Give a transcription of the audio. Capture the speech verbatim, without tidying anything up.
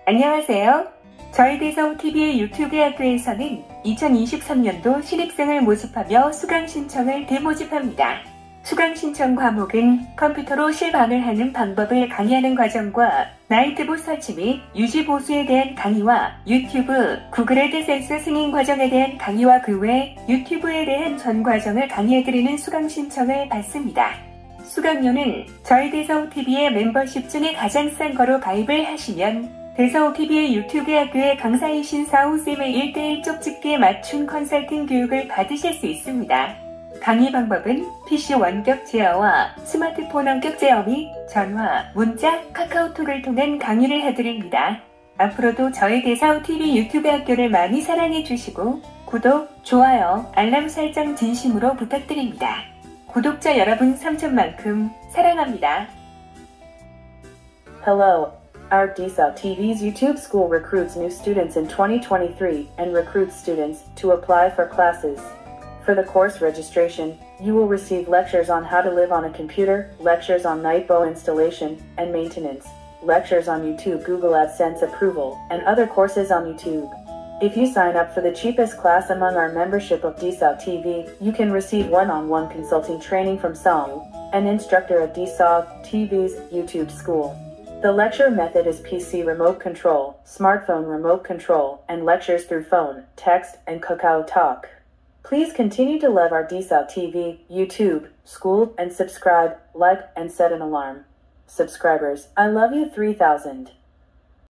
안녕하세요. 저희 대서티비의 유튜브 학교에서는 이천이십삼 년도 신입생을 모집하며 수강 신청을 대모집합니다. 수강 신청 과목은 컴퓨터로 실방을 하는 방법을 강의하는 과정과 나이트봇 설치 및 유지 보수에 대한 강의와 유튜브, 구글 애드센스 승인 과정에 대한 강의와 그 외 유튜브에 대한 전 과정을 강의해드리는 수강 신청을 받습니다. 수강료는 저희 대서티비의 멤버십 중에 가장 싼 거로 가입을 하시면 대서티비의 유튜브 학교의 강사이신 사우쌤의 일 대일 쪽집기에 맞춘 컨설팅 교육을 받으실 수 있습니다. 강의 방법은 피씨 원격 제어와 스마트폰 원격 제어 및 전화, 문자, 카카오톡을 통한 강의를 해드립니다. 앞으로도 저희 대서티비 유튜브 학교를 많이 사랑해 주시고 구독, 좋아요, 알람 설정 진심으로 부탁드립니다. 구독자 여러분 삼천만큼 사랑합니다. Hello. Our DeSauTV's YouTube school recruits new students in twenty twenty-three and recruits students to apply for classes. For the course registration, you will receive lectures on how to live on a computer, lectures on Nightbo installation and maintenance, lectures on YouTube Google AdSense approval, and other courses on YouTube. If you sign up for the cheapest class among our membership of DeSauTV, you can receive one-on-one consulting training from Song, an instructor at DeSauTV's YouTube school. The lecture method is P C remote control, smartphone remote control, and lectures through phone, text, and Kakao Talk. Please continue to love our DeSauTV, YouTube, school, and subscribe, like, and set an alarm. Subscribers, I love you three thousand.